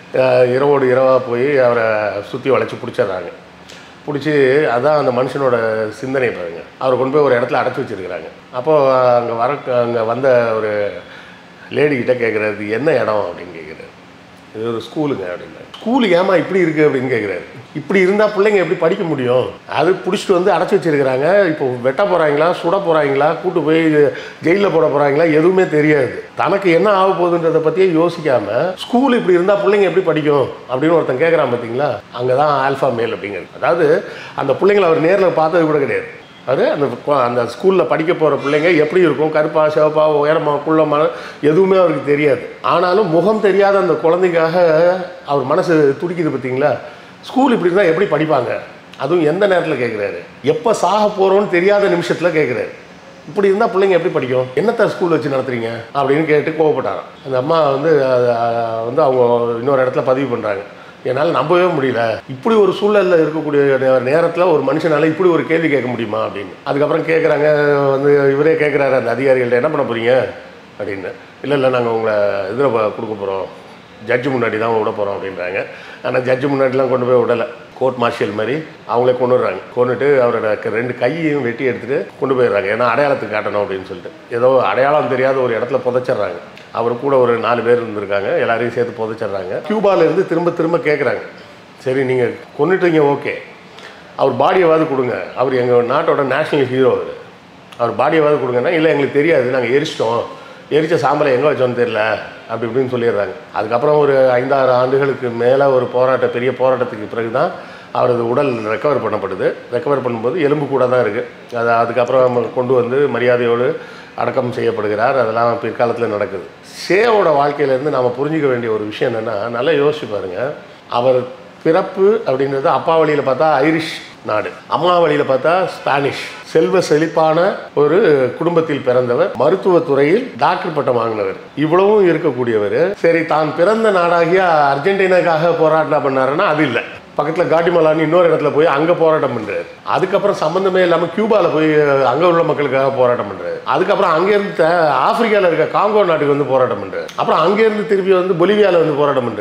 இரவோடு இரவாக போய் அவரை சுற்றி வளைச்சி பிடிச்சிட்றாங்க. பிடிச்சி அதான் அந்த மனுஷனோட சிந்தனை பாருங்க. அவரை கொண்டு போய் ஒரு இடத்துல அடைச்சி வச்சுருக்கிறாங்க. அப்போது அங்கே வர அங்கே வந்த ஒரு லேடிக்கிட்ட கேட்குறாரு, என்ன இடம் அப்படின்னு கேட்குறாரு. இது ஒரு ஸ்கூலுங்க அப்படின்னா. ஸ்கூலு ஏமா இப்படி இருக்குது அப்படின்னு கேட்குறாரு. இப்படி இருந்தால் பிள்ளைங்க எப்படி படிக்க முடியும்? அது பிடிச்சிட்டு வந்து அடைச்சி வச்சுருக்கிறாங்க. இப்போ வெட்ட போகிறாங்களா, சுட போகிறாங்களா, கூட்டு போய் ஜெயிலில் போட போகிறாங்களா, எதுவுமே தெரியாது. தனக்கு என்ன ஆக போகுதுன்றதை பற்றியே யோசிக்காமல் ஸ்கூல் இப்படி இருந்தால் பிள்ளைங்க எப்படி படிக்கும் அப்படின்னு ஒருத்தன் கேட்குறான் பார்த்தீங்களா? அங்கே தான் ஆல்ஃபா மேல் அப்படிங்கிறது. அதாவது அந்த பிள்ளைங்களை அவர் நேரில் பார்த்தது கூட கிடையாது. அது அந்த அந்த ஸ்கூலில் படிக்க போகிற பிள்ளைங்க எப்படி இருக்கும், கருப்பா சிவப்பா உயரமா குள்ளமா எதுவுமே அவருக்கு தெரியாது. ஆனாலும் முகம் தெரியாத அந்த குழந்தைக்காக அவர் மனசு துடிக்குது பார்த்தீங்களா? ஸ்கூல் இப்படி இருந்தால் எப்படி படிப்பாங்க? அதுவும் எந்த நேரத்தில் கேட்குறாரு, எப்போ சாக போகிறோன்னு தெரியாத நிமிஷத்தில் கேட்குறாரு. இப்படி இருந்தால் பிள்ளைங்க எப்படி படிக்கும், என்னத்தை ஸ்கூல் வச்சு நடத்துறீங்க அப்படின்னு கேட்டு கோவப்பட்டாங்க. அந்த அம்மா வந்து வந்து அவங்க இன்னொரு இடத்துல பதிவு பண்ணுறாங்க. என்னால் நம்பவே முடியல, இப்படி ஒரு சூழலில் இருக்கக்கூடிய நேரத்தில் ஒரு மனுஷனால் இப்படி ஒரு கேள்வி கேட்க முடியுமா அப்படின்னு. அதுக்கப்புறம் கேட்குறாங்க, வந்து இவரே கேட்குறாரு அந்த அதிகாரிகள்ட்ட, என்ன பண்ண போகிறீங்க அப்படின்னு. இல்லை இல்லை நாங்கள் உங்களை இதில் கொடுக்க போகிறோம், ஜட்ஜு முன்னாடி தான் விட போகிறோம் அப்படின்றாங்க. ஆனால் ஜட்ஜு முன்னாடிலாம் கொண்டு போய் விடலை, கோர்ட் மார்ஷியல் மாதிரி அவங்களே கொண்டு வர்றாங்க. கொண்டுட்டு அவரோட ரெண்டு கையையும் வெட்டி எடுத்துகிட்டு கொண்டு போயிடுறாங்க. ஏன்னா அடையாளத்துக்கு காட்டணும் அப்படின்னு சொல்லிட்டு ஏதோ அடையாளம் தெரியாத ஒரு இடத்துல புதைச்சிட்றாங்க. அவர் கூட ஒரு நாலு பேர் இருந்திருக்காங்க, எல்லாரையும் சேர்த்து புதைச்சிட்றாங்க. கியூபாலேருந்து திரும்ப திரும்ப கேட்குறாங்க, சரி நீங்கள் கொண்டுட்டீங்க ஓகே, அவர் பாடியவாது கொடுங்க, அவர் எங்கள் நாட்டோட நேஷ்னல் ஹீரோ, அவர் அவர் பாடியவாது கொடுங்கன்னா, இல்லை எங்களுக்கு தெரியாது, நாங்கள் எரிச்சிட்டோம், எரிச்ச சாம்பலை எங்கே வச்சோன்னு தெரியல அப்படி இப்படின்னு சொல்லிடுறாங்க. அதுக்கப்புறம் ஒரு ஐந்தாறு ஆண்டுகளுக்கு மேலே ஒரு போராட்ட பெரிய போராட்டத்துக்கு பிறகு தான் அவரது உடல் ரெக்கவர் பண்ணப்படுது. ரெக்கவர் பண்ணும்போது எலும்பு கூட தான் இருக்குது. அதை அதுக்கப்புறம் கொண்டு வந்து மரியாதையோடு அடக்கம் செய்யப்படுகிறார். அதெல்லாம் பிற்காலத்தில் நடக்குது. சேவோட வாழ்க்கையிலேருந்து நாம் புரிஞ்சிக்க வேண்டிய ஒரு விஷயம் என்னென்னா, நல்லா யோசிச்சு பாருங்கள். அவர் பிறப்பு அப்படின்றது அப்பா வழியில் பார்த்தா ஐரிஷ் நாடு, அம்மா வழியில் பார்த்தா ஸ்பானிஷ், செல்வ செழிப்பான ஒரு குடும்பத்தில் பிறந்தவர், மருத்துவத்துறையில் டாக்டர் பட்டம் வாங்கினவர், இவ்வளவும் இருக்கக்கூடியவர். சரி, தான் பிறந்த நாடாகிய அர்ஜென்டினாக்காக போராட்டம் பண்ணாருன்னா அது இல்லை. பக்கத்தில் காட்டிமலான்னு இன்னொரு இடத்துல போய் அங்கே போராட்டம் பண்ணுறாரு. அதுக்கப்புறம் சம்மந்தமே இல்லாமல் கியூபாவில் போய் அங்கே உள்ள மக்களுக்காக போராட்டம் பண்ணுறாரு. அதுக்கப்புறம் அங்கேருந்து ஆப்பிரிக்காவில் இருக்க காங்கோ நாட்டுக்கு வந்து போராட்டம் பண்ணுறாரு. அப்புறம் அங்கேருந்து திருப்பி வந்து பொலிவியாவில் வந்து போராட்டம் பண்ணுறாரு.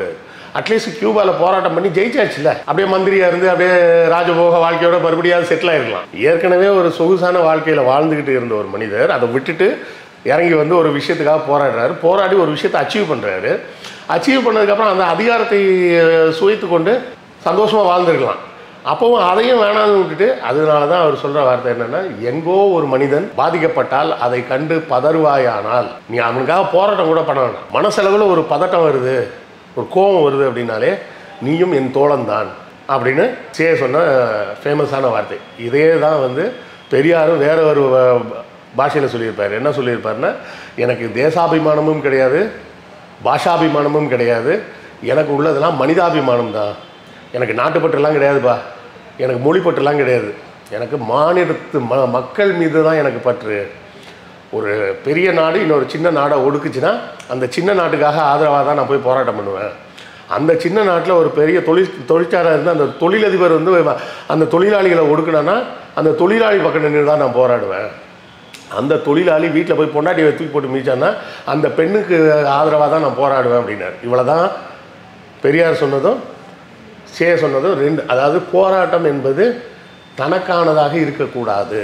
அட்லீஸ்ட் கியூபாவில் போராட்டம் பண்ணி ஜெயிச்சாச்சுல, அப்படியே மந்திரியாக இருந்து அப்படியே ராஜபோக வாழ்க்கையோட மறுபடியும் செட்டில் ஆகிருக்கலாம். ஏற்கனவே ஒரு சொகுசான வாழ்க்கையில் வாழ்ந்துக்கிட்டு இருந்த ஒரு மனிதர் அதை விட்டுட்டு இறங்கி வந்து ஒரு விஷயத்துக்காக போராடுறாரு. போராடி ஒரு விஷயத்தை அச்சீவ் பண்ணுறாரு. அச்சீவ் பண்ணதுக்கப்புறம் அந்த அதிகாரத்தை சுவைத்து கொண்டு சந்தோஷமாக வாழ்ந்துருக்கலாம். அப்போவும் அதையும் வேணாம்னு விட்டுட்டு, அதனால தான் அவர் சொல்கிற வார்த்தை என்னென்னா, எங்கோ ஒரு மனிதன் பாதிக்கப்பட்டால் அதை கண்டு பதறுவாயானால் நீ அவனுக்காக போராட்டம் கூட பண்ண வேண்டாம். மனசளவில் ஒரு பதட்டம் வருது, ஒரு கோபம் வருது அப்படின்னாலே நீயும் என் தோழன் தான் அப்படின்னு சே சொன்ன ஃபேமஸான வார்த்தை. இதே தான் வந்து பெரியாரும் வேற ஒரு பாஷையில் சொல்லியிருப்பார். என்ன சொல்லியிருப்பாருன்னா, எனக்கு தேசாபிமானமும் கிடையாது, பாஷாபிமானமும் கிடையாது, எனக்கு உள்ளதெல்லாம் மனிதாபிமானம் தான். எனக்கு நாட்டுப்பற்றுலாம் கிடையாதுப்பா, எனக்கு மொழிப்பற்றுலாம் கிடையாது, எனக்கு மாநிலத்து ம மக்கள் மீது தான் எனக்கு பற்று. ஒரு பெரிய நாடு இன்னொரு சின்ன நாடை ஒடுக்குச்சுன்னா அந்த சின்ன நாட்டுக்காக ஆதரவாக தான் நான் போய் போராட்டம் பண்ணுவேன். அந்த சின்ன நாட்டில் ஒரு பெரிய தொழில் தொழிற்சாலை இருந்து அந்த தொழிலதிபர் வந்து அந்த தொழிலாளிகளை ஒடுக்குனான்னா அந்த தொழிலாளி பக்கம் நின்று தான் நான் போராடுவேன். அந்த தொழிலாளி வீட்டில் போய் பொண்டாட்டியை தூக்கி போட்டு மீச்சான்னா அந்த பெண்ணுக்கு ஆதரவாக தான் நான் போராடுவேன் அப்படின்னார். இவ்வளோ தான் பெரியார் சொன்னதும் சே சொன்னதும் ரெண்டு. அதாவது போராட்டம் என்பது தனக்கானதாக இருக்கக்கூடாது.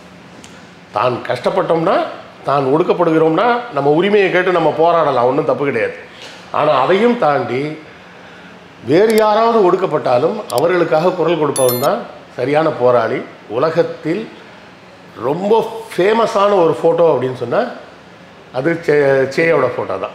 தான் கஷ்டப்பட்டோம்னா, தான் ஒடுக்கப்படுகிறோம்னா நம்ம உரிமையை கேட்டு நம்ம போராடலாம், ஒன்றும் தப்பு கிடையாது. ஆனால் அதையும் தாண்டி வேறு யாராவது ஒடுக்கப்பட்டாலும் அவர்களுக்காக குரல் கொடுப்பவன் தான் சரியான போராளி. உலகத்தில் ரொம்ப ஃபேமஸான ஒரு ஃபோட்டோ அப்படின்னு சொன்னால் அது சே சேயோட ஃபோட்டோ தான்.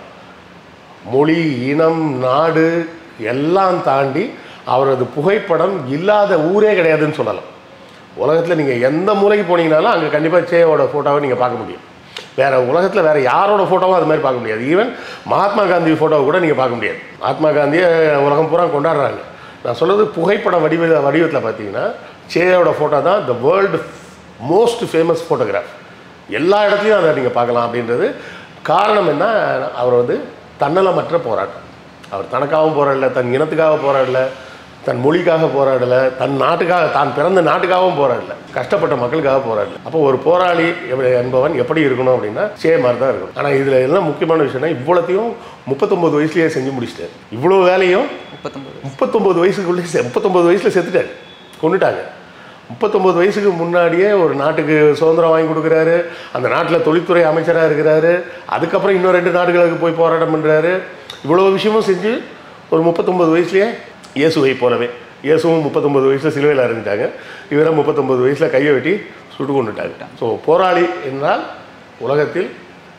மொழி, இனம், நாடு எல்லாம் தாண்டி அவரது புகைப்படம் இல்லாத ஊரே கிடையாதுன்னு சொல்லலாம். உலகத்தில் நீங்கள் எந்த மூலைக்கு போனீங்கனாலும் அங்கே கண்டிப்பாக சேயோட ஃபோட்டோவை நீங்கள் பார்க்க முடியும். வேறு உலகத்தில் வேறு யாரோட ஃபோட்டோவும் அது மாதிரி பார்க்க முடியாது. ஈவன் மகாத்மா காந்தி ஃபோட்டோவை கூட நீங்கள் பார்க்க முடியாது. மகாத்மா காந்தியை உலகம் பூரா கொண்டாடுறாங்க. நான் சொல்கிறது புகைப்பட வடிவ வடிவத்தில் பார்த்தீங்கன்னா சேயோட ஃபோட்டோ தான் the world most famous photograph. எல்லா இடத்துலையும் அதை நீங்கள் பார்க்கலாம். அப்படின்றது காரணம் என்ன, அவர் வந்து தன்னலமற்ற போராட்டம். அவர் தனக்காகவும் போராடலை, தன் இனத்துக்காக போராடலை, தன் மொழிக்காக போராடலை, தன் நாட்டுக்காக, தான் பிறந்த நாட்டுக்காகவும் போராடலை, கஷ்டப்பட்ட மக்களுக்காக போராடலை. அப்போ ஒரு போராளி என்பவன் எப்படி இருக்கணும் அப்படின்னா சே மாதிரி தான் இருக்கணும். ஆனால் இதில் எல்லாம் முக்கியமான விஷயம்னா இவ்வளோத்தையும் முப்பத்தொம்போது வயசுலேயே செஞ்சு முடிச்சிட்டார். இவ்வளோ வேலையும் முப்பத்தொம்பது முப்பத்தொம்போது வயசுக்குள்ளே முப்பத்தொம்போது வயசில் செத்துட்டார், கொண்டுட்டாங்க. முப்பத்தொம்போது வயசுக்கு முன்னாடியே ஒரு நாட்டுக்கு சுதந்திரம் வாங்கி கொடுக்குறாரு, அந்த நாட்டில் தொழில்துறை அமைச்சராக இருக்கிறாரு, அதுக்கப்புறம் இன்னும் ரெண்டு நாடுகளுக்கு போய் போராட்டம் பண்ணுறாரு. இவ்வளோ விஷயமும் செஞ்சு ஒரு முப்பத்தொம்பது வயசுலேயே இயேசுவை போலவே, இயேசுவும் முப்பத்தொம்பது வயசில் சிலுவையில் இறங்கிட்டாங்க, இவரை முப்பத்தொம்பது வயசில் கையை வெட்டி சுட்டு கொண்டுட்டாங்க. ஸோ போராளி என்றால் உலகத்தில்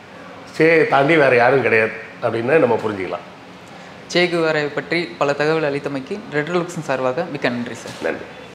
சே தாண்டி வேறு யாரும் கிடையாது அப்படின்னு நம்ம புரிஞ்சுக்கலாம். சே குவேராவை பற்றி பல தகவல் அளித்தமைக்கு ரெட் லுக்ஸின் சார்பாக மிக்க நன்றி சார். நன்றி.